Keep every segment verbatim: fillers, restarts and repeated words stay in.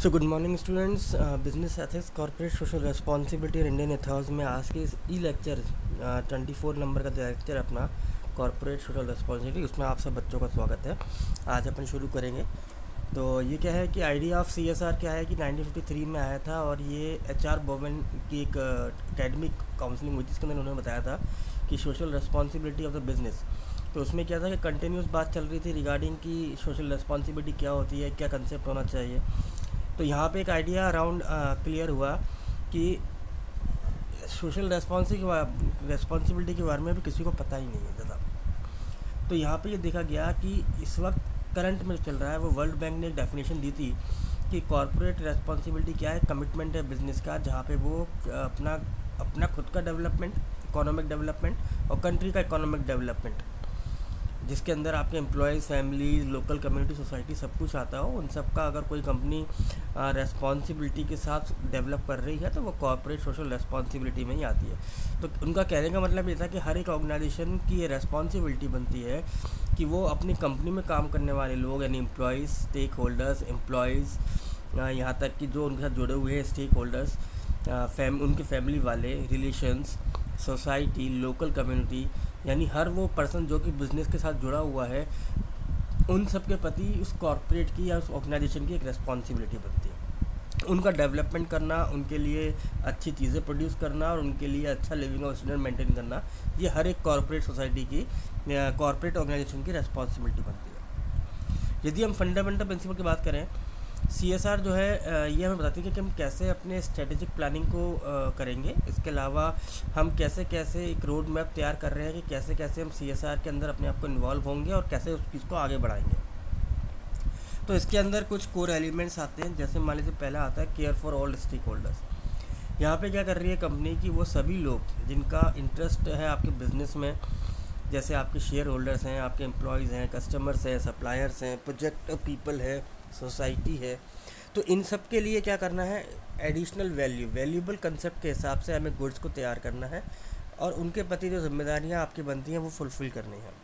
सो good morning students. Business ethics corporate social responsibility और Indian ethos में आज के इस e lecture twenty four number का लेक्चर अपना कॉर्पोरेट सोशल रेस्पॉन्सिबिलिटी, उसमें आप सब बच्चों का स्वागत है। आज अपन शुरू करेंगे। तो ये क्या है कि idea of C S R क्या है कि नाइनटीन फिफ्टी थ्री में आया था और ये एच आर बोवेन की एक एकेडमिक काउंसलिंग हुई जिसके अंदर उन्होंने बताया था कि social responsibility of the business. तो उसमें क्या था कि कंटिन्यूस बात चल रही थी रिगार्डिंग कि सोशल रेस्पॉन्सिबिलिटी क्या होती है, क्या कंसेप्ट होना चाहिए। तो यहाँ पे एक आइडिया अराउंड क्लियर हुआ कि सोशल रेस्पॉन्सिबिलिटी रेस्पॉन्सिबिलिटी के बारे में भी किसी को पता ही नहीं है ज़्यादा। तो यहाँ पे ये देखा गया कि इस वक्त करंट में चल रहा है, वो वर्ल्ड बैंक ने एक डेफिनेशन दी थी कि कॉर्पोरेट रेस्पॉन्सिबिलिटी क्या है, कमिटमेंट है बिजनेस का, जहाँ पे वो अपना अपना खुद का डेवलपमेंट, इकोनॉमिक डेवलपमेंट और कंट्री का इकोनॉमिक डेवलपमेंट, जिसके अंदर आपके employees, families, local community, society सब कुछ आता हो, उन सब का अगर कोई कंपनी रेस्पॉन्सिबिलिटी के साथ डेवलप कर रही है तो वो कॉर्पोरेट सोशल रेस्पॉन्सिबिलिटी में ही आती है। तो उनका कहने का मतलब ये था कि हर एक ऑर्गेनाइजेशन की ये रेस्पॉन्सिबिलिटी बनती है कि वो अपनी कंपनी में काम करने वाले लोग यानी एम्प्लॉयज़, स्टेक होल्डर्स, एम्प्लॉयज़, यहाँ तक कि जो उनके साथ जुड़े हुए हैं स्टेक होल्डर्स, फैम उनके फैमिली वाले, रिलेशंस, सोसाइटी, लोकल कम्युनिटी, यानी हर वो पर्सन जो कि बिज़नेस के साथ जुड़ा हुआ है, उन सब के प्रति उस कॉर्पोरेट की या उस ऑर्गेनाइजेशन की एक रेस्पॉन्सिबिलिटी बनती है। उनका डेवलपमेंट करना, उनके लिए अच्छी चीज़ें प्रोड्यूस करना और उनके लिए अच्छा लिविंग और स्टैंडर्ड मेंटेन करना, ये हर एक कॉर्पोरेट सोसाइटी की, कॉर्पोरेट ऑर्गेनाइजेशन की रेस्पॉन्सिबिलिटी बनती है। यदि हम फंडामेंटल प्रिंसिपल की बात करें, सी एस आर जो है ये हमें बताती है कि हम कैसे अपने स्ट्रेटेजिक प्लानिंग को करेंगे। इसके अलावा हम कैसे कैसे एक रोड मैप तैयार कर रहे हैं कि कैसे कैसे हम सी एस आर के अंदर अपने आप को इन्वॉल्व होंगे और कैसे उस चीज़ को आगे बढ़ाएंगे। तो इसके अंदर कुछ कोर एलिमेंट्स आते हैं, जैसे मान लीजिए पहला आता है care for all stakeholders. यहाँ पे क्या कर रही है कंपनी की, वो सभी लोग जिनका इंटरेस्ट है आपके बिज़नेस में, जैसे आपके शेयर होल्डर्स हैं, आपके एम्प्लॉयज़ हैं, कस्टमर्स हैं, सप्लायर्स हैं, प्रोजेक्ट पीपल है, सोसाइटी है, तो इन सब के लिए क्या करना है, एडिशनल वैल्यू वैल्यूबल कंसेप्ट के हिसाब से हमें गुड्स को तैयार करना है और उनके प्रति जो जिम्मेदारियां आपकी बनती हैं वो फुलफ़िल करनी है।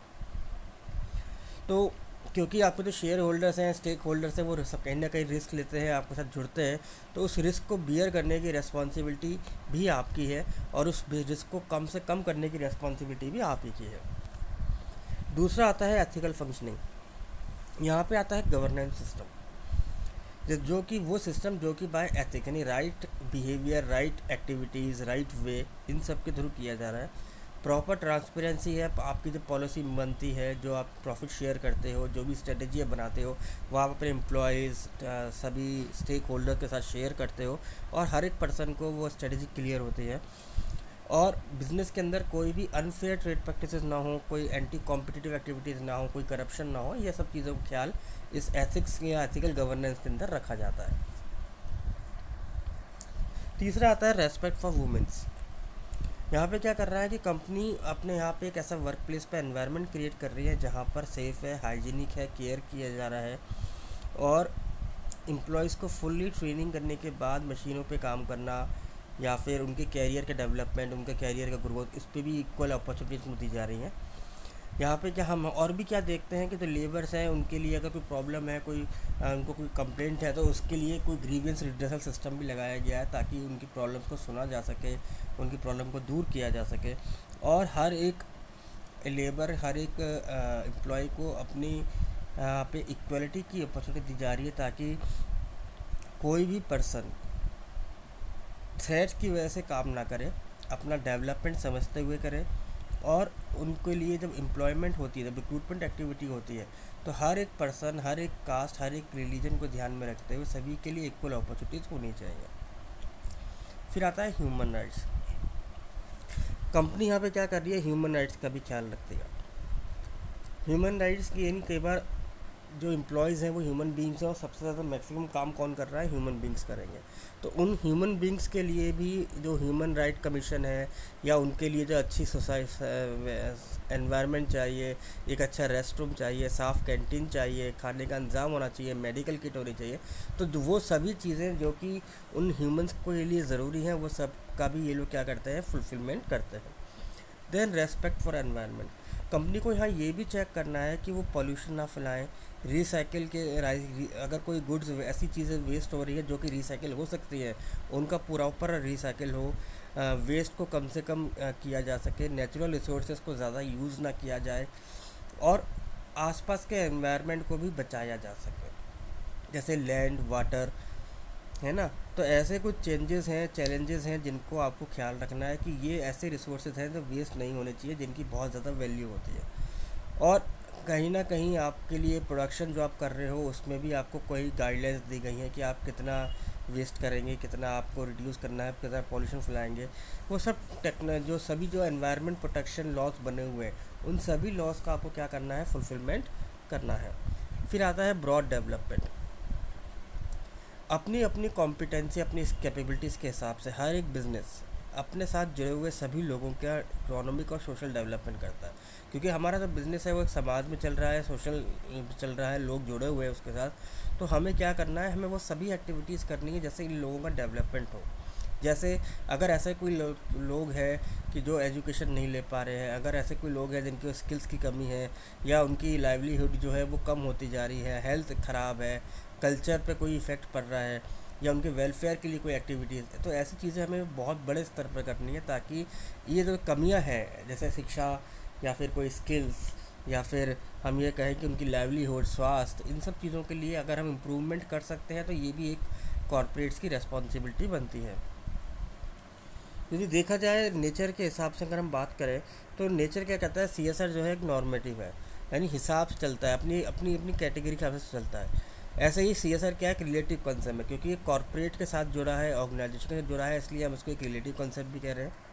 तो क्योंकि आपके जो शेयर होल्डर्स हैं, स्टेक होल्डर्स हैं, वो सब कहीं ना कहीं रिस्क लेते हैं, आपके साथ जुड़ते हैं, तो उस रिस्क को बियर करने की रेस्पॉन्सिबिलिटी भी आपकी है और उस रिस्क को कम से कम करने की रेस्पॉन्सिबिलिटी भी आप ही की है। दूसरा आता है एथिकल फंक्शनिंग। यहाँ पे आता है गवर्नेंस सिस्टम, जो कि वो सिस्टम जो कि बाय एथिक यानी right behaviour, right activities, right way, इन सब के थ्रू किया जा रहा है। प्रॉपर ट्रांसपेरेंसी है, आपकी जो पॉलिसी बनती है, जो आप प्रॉफिट शेयर करते हो, जो भी स्ट्रेटजी बनाते हो, वो आप अपने एम्प्लॉयज़, सभी स्टेक होल्डर के साथ शेयर करते हो और हर एक पर्सन को वो स्ट्रेटजी क्लियर होती है। और बिज़नेस के अंदर कोई भी अनफेयर ट्रेड प्रैक्टिसेस ना हो, कोई एंटी कॉम्पिटिटिव एक्टिविटीज़ ना हो, कोई करप्शन ना हो, ये सब चीज़ों का ख्याल इस एथिक्स या एथिकल गवर्नेंस के अंदर रखा जाता है। तीसरा आता है रेस्पेक्ट फॉर वुमेन्स। यहाँ पे क्या कर रहा है कि कंपनी अपने यहाँ पे एक ऐसा वर्क प्लेस पे एनवायरनमेंट क्रिएट कर रही है जहाँ पर सेफ़ है, हाइजीनिक है, केयर किया जा रहा है और एम्प्लॉयज़ को फुल्ली ट्रेनिंग करने के बाद मशीनों पे काम करना या फिर उनके कैरियर के डेवलपमेंट, उनके कैरियर का ग्रोथ, इस पे भी इक्वल अपॉर्चुनिटीज़ दी जा रही हैं। यहाँ पे क्या हम और भी क्या देखते हैं कि जो लेबर्स हैं उनके लिए अगर कोई प्रॉब्लम है, कोई उनको कोई कंप्लेंट है, तो उसके लिए कोई ग्रीवेंस रिड्रेसल सिस्टम भी लगाया गया है ताकि उनकी प्रॉब्लम्स को सुना जा सके, उनकी प्रॉब्लम को दूर किया जा सके और हर एक लेबर, हर एक एम्प्लॉय को अपनी यहाँ पे इक्वलिटी की अपॉर्चुनिटी दी जा रही है ताकि कोई भी पर्सन थ्रेट की वजह से काम ना करे, अपना डेवलपमेंट समझते हुए करे और उनके लिए जब एम्प्लॉयमेंट होती है, जब रिक्रूटमेंट एक्टिविटी होती है, तो हर एक पर्सन, हर एक कास्ट, हर एक रिलीजन को ध्यान में रखते हुए सभी के लिए इक्वल अपॉर्चुनिटीज़ होनी चाहिए। फिर आता है ह्यूमन राइट्स। कंपनी यहाँ पे क्या कर रही है, ह्यूमन राइट्स का भी ख्याल रखती है। ह्यूमन राइट्स की यानी कई बार जो एम्प्लॉयज़ हैं वो ह्यूमन बींग्स हैं और सबसे ज़्यादा मैक्सिमम काम कौन कर रहा है, ह्यूमन बींग्स करेंगे। तो उन ह्यूमन बींग्स के लिए भी जो ह्यूमन राइट कमीशन है या उनके लिए जो अच्छी सोसाइटी एनवायरनमेंट चाहिए, एक अच्छा रेस्ट रूम चाहिए, साफ़ कैंटीन चाहिए, खाने का इंतज़ाम होना चाहिए, मेडिकल किट होनी चाहिए, तो वो सभी चीज़ें जो कि उन ह्यूमन्स के लिए ज़रूरी हैं, वो सब का भी ये लोग क्या करते हैं, फुलफिलमेंट करते हैं। Then respect for environment. Company को यहाँ ये भी चेक करना है कि वो पॉल्यूशन ना फैलाएं, रिसाइकिल के अगर कोई गुड्स ऐसी चीज़ें वेस्ट हो रही है जो कि रिसाइकिल हो सकती है, उनका पूरा ऊपर रिसाइकिल हो, वेस्ट को कम से कम अ, किया जा सके, नेचुरल रिसोर्सेज को ज़्यादा यूज़ ना किया जाए, और आसपास के एनवायरनमेंट को भी बचाया जा सके, जैसे लैंड, वाटर, है ना। तो ऐसे कुछ चेंजेस हैं, चैलेंजेस हैं जिनको आपको ख्याल रखना है कि ये ऐसे रिसोर्सेज हैं जो वेस्ट नहीं होने चाहिए, जिनकी बहुत ज़्यादा वैल्यू होती है। और कहीं ना कहीं आपके लिए प्रोडक्शन जो आप कर रहे हो उसमें भी आपको कोई गाइडलाइंस दी गई हैं कि आप कितना वेस्ट करेंगे, कितना आपको रिड्यूस करना है, कितना पॉल्यूशन फैलाएंगे। वो सब टेक्नो जो सभी जो एनवायरनमेंट प्रोटेक्शन लॉज बने हुए हैं, उन सभी लॉज का आपको क्या करना है, फुलफिलमेंट करना है। फिर आता है ब्रॉड डेवलपमेंट। अपनी अपनी कॉम्पिटेंसी, अपनी कैपेबिलिटीज़ के हिसाब से हर एक बिज़नेस अपने साथ जुड़े हुए सभी लोगों का इकोनॉमिक और सोशल डेवलपमेंट करता है, क्योंकि हमारा जो बिज़नेस है वो एक समाज में चल रहा है, सोशल चल रहा है, लोग जुड़े हुए हैं उसके साथ। तो हमें क्या करना है, हमें वो सभी एक्टिविटीज़ करनी है जैसे इन लोगों का डेवलपमेंट हो। जैसे अगर ऐसे कोई लो, लोग हैं कि जो एजुकेशन नहीं ले पा रहे हैं, अगर ऐसे कोई लोग हैं जिनकी स्किल्स की कमी है, या उनकी लाइवलीहुड जो है वो कम होती जा रही है, हेल्थ ख़राब है, कल्चर पे कोई इफ़ेक्ट पड़ रहा है, या उनके वेलफेयर के लिए कोई एक्टिविटीज़ है, तो ऐसी चीज़ें हमें बहुत बड़े स्तर पर करनी है, ताकि ये जो कमियां हैं जैसे शिक्षा या फिर कोई स्किल्स, या फिर हम ये कहें कि उनकी लाइवलीहुड, स्वास्थ्य, इन सब चीज़ों के लिए अगर हम इम्प्रूवमेंट कर सकते हैं तो ये भी एक कॉरपोरेट्स की रेस्पॉन्सिबिलिटी बनती है। यदि देखा जाए नेचर के हिसाब से अगर हम बात करें तो नेचर क्या कहता है, सी एस आर जो है एक नॉर्मेटिव है, यानी हिसाब से चलता है, अपनी अपनी अपनी कैटेगरी के हिसाब से चलता है। ऐसे ही सी एस आर क्या है, एक रिलेटिव कॉन्सेप्ट है, क्योंकि ये कॉर्पोरेट के साथ जुड़ा है, ऑर्गेनाइजेशन के साथ जुड़ा है, इसलिए हम इसको एक रिलेटिव कॉन्सेप्ट भी कह रहे हैं।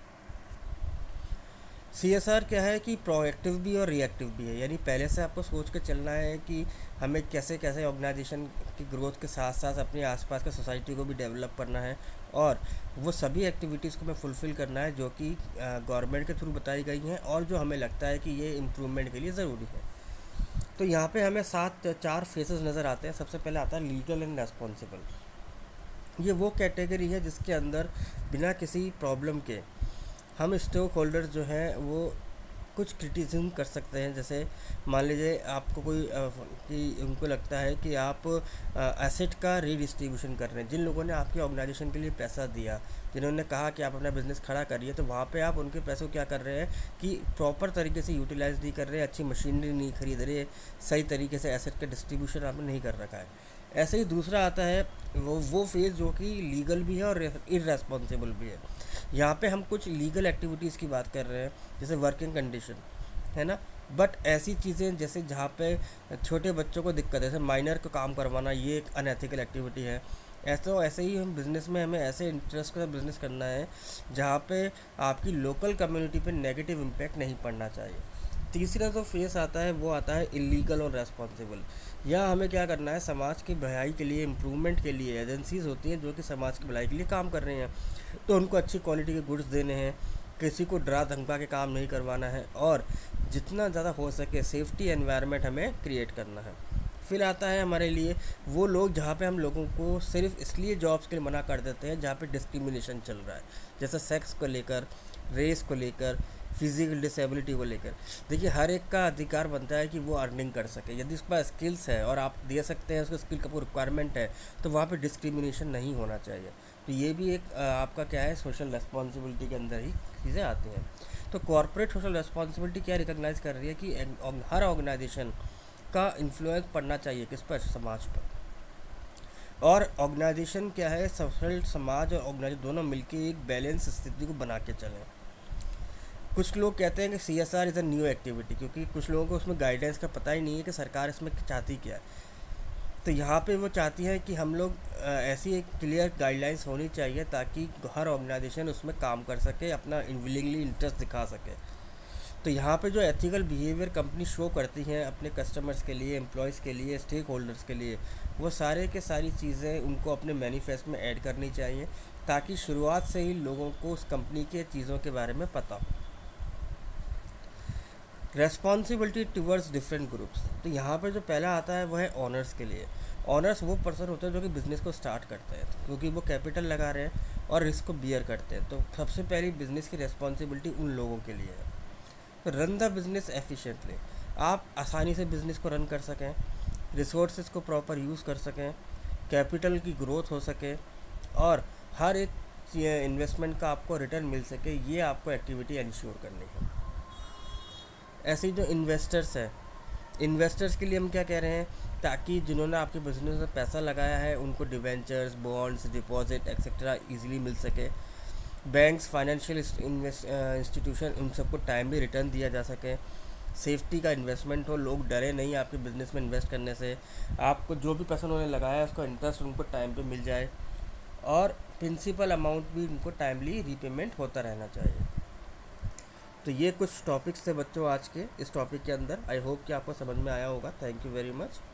सी एस आर क्या है कि प्रोएक्टिव भी और रिएक्टिव भी है, यानी पहले से आपको सोच के चलना है कि हमें कैसे कैसे ऑर्गेनाइजेशन की ग्रोथ के साथ साथ अपने आसपास के सोसाइटी को भी डेवलप करना है, और वो सभी एक्टिविटीज़ को हमें फुलफ़िल करना है जो कि गवर्नमेंट के थ्रू बताई गई हैं और जो हमें लगता है कि ये इम्प्रूवमेंट के लिए ज़रूरी है। तो यहाँ पे हमें सात चार फेसेस नज़र आते हैं। सबसे पहले आता है लीगल एंड रेस्पॉन्सिबल। ये वो कैटेगरी है जिसके अंदर बिना किसी प्रॉब्लम के हम स्टॉक होल्डर्स जो हैं वो कुछ क्रिटिसिज्म कर सकते हैं। जैसे मान लीजिए आपको कोई अ, कि उनको लगता है कि आप एसेट का रीडिस्ट्रीब्यूशन कर रहे हैं, जिन लोगों ने आपके ऑर्गेनाइजेशन के लिए पैसा दिया, जिन्होंने कहा कि आप अपना बिज़नेस खड़ा करिए, तो वहाँ पे आप उनके पैसों को क्या कर रहे हैं कि प्रॉपर तरीके से यूटिलाइज नहीं कर रहे हैं, अच्छी मशीनरी नहीं खरीद रहे, सही तरीके से एसेट का डिस्ट्रीब्यूशन आपने नहीं कर रखा है। ऐसे ही दूसरा आता है वो वो फेज़ जो कि लीगल भी है और इररेस्पॉन्सिबल भी है। यहाँ पे हम कुछ लीगल एक्टिविटीज़ की बात कर रहे हैं, जैसे वर्किंग कंडीशन, है ना। बट ऐसी चीज़ें जैसे जहाँ पे छोटे बच्चों को दिक्कत है, जैसे माइनर को काम करवाना, ये एक अनएथिकल एक्टिविटी है। ऐसा ऐसे ही हम बिज़नेस में हमें ऐसे इंटरेस्ट का बिज़नेस करना है जहाँ पे आपकी लोकल कम्युनिटी पे नेगेटिव इम्पैक्ट नहीं पड़ना चाहिए। तीसरा जो फेस आता है वो आता है इलीगल और रेस्पॉन्सिबल। यहाँ हमें क्या करना है, समाज की भलाई के लिए, इम्प्रूवमेंट के लिए एजेंसीज़ होती हैं जो कि समाज की भलाई के लिए काम कर रही हैं, तो उनको अच्छी क्वालिटी के गुड्स देने हैं, किसी को डरा धमका के काम नहीं करवाना है, और जितना ज़्यादा हो सके सेफ्टी एनवायरनमेंट हमें क्रिएट करना है। फिर आता है हमारे लिए वो लोग जहाँ पे हम लोगों को सिर्फ इसलिए जॉब्स के लिए मना कर देते हैं जहाँ पे डिस्क्रिमिनेशन चल रहा है, जैसे सेक्स को लेकर, रेस को लेकर, फिजिकल डिसेबिलिटी को लेकर। देखिए हर एक का अधिकार बनता है कि वो अर्निंग कर सके। यदि उसके पास स्किल्स है और आप दे सकते हैं, उसको स्किल का कोई रिक्वायरमेंट है, तो वहाँ पे डिस्क्रिमिनेशन नहीं होना चाहिए। तो ये भी एक आपका क्या है, सोशल रेस्पॉन्सिबिलिटी के अंदर ही चीज़ें आती हैं। तो कॉर्पोरेट सोशल रेस्पॉन्सिबिलिटी क्या रिकॉग्नाइज कर रही है कि हर ऑर्गेनाइजेशन का इन्फ्लुएंस पड़ना चाहिए किस पर, समाज पर। और ऑर्गेनाइजेशन क्या है, सोशल, समाज और ऑर्गेनाइजेशन दोनों मिलकर एक बैलेंस स्थिति को बना के चलें। कुछ लोग कहते हैं कि C S R is a new activity, क्योंकि कुछ लोगों को उसमें गाइडेंस का पता ही नहीं है कि सरकार इसमें चाहती क्या है। तो यहाँ पे वो चाहती है कि हम लोग ऐसी एक क्लियर गाइडलाइंस होनी चाहिए ताकि हर ऑर्गेनाइजेशन उसमें काम कर सके, अपना विलिंगली इंटरेस्ट दिखा सके। तो यहाँ पे जो एथिकल बिहेवियर कंपनी शो करती हैं अपने कस्टमर्स के लिए, एम्प्लॉयज़ के लिए, स्टेक होल्डर्स के लिए, वो सारे के सारी चीज़ें उनको अपने मैनिफेस्ट में ऐड करनी चाहिए, ताकि शुरुआत से ही लोगों को उस कंपनी के चीज़ों के बारे में पता हो। Responsibility towards different groups. तो यहाँ पर जो पहला आता है वो है ऑनर्स के लिए। ऑनर्स वो पर्सन होते हैं जो कि बिज़नेस को स्टार्ट करते हैं, क्योंकि वो कैपिटल लगा रहे हैं और रिस्क को बियर करते हैं। तो सबसे पहली बिज़नेस की रेस्पॉन्सिबिलिटी उन लोगों के लिए है। रन द बिज़नेस एफिशिएंटली, आप आसानी से बिज़नेस को रन कर सकें, रिसोर्सेज को प्रॉपर यूज़ कर सकें, कैपिटल की ग्रोथ हो सके और हर एक इन्वेस्टमेंट का आपको रिटर्न मिल सके, ये आपको एक्टिविटी इंश्योर करनी है। ऐसे ही जो इन्वेस्टर्स हैं, इन्वेस्टर्स के लिए हम क्या कह रहे हैं, ताकि जिन्होंने आपके बिजनेस में पैसा लगाया है उनको debentures, bonds, deposit etcetera easily मिल सके। बैंक्स, फाइनेंशियल इंस्टीट्यूशन, उन सबको टाइमली रिटर्न दिया जा सके। सेफ्टी का इन्वेस्टमेंट हो, लोग डरे नहीं आपके बिज़नेस में इन्वेस्ट करने से, आपको जो भी पैसा उन्होंने लगाया है उसका इंटरेस्ट उनको टाइम पे मिल जाए और प्रिंसिपल अमाउंट भी उनको टाइमली रीपेमेंट होता रहना चाहिए। तो ये कुछ टॉपिक्स थे बच्चों आज के इस टॉपिक के अंदर। आई होप कि आपको समझ में आया होगा। Thank you very much.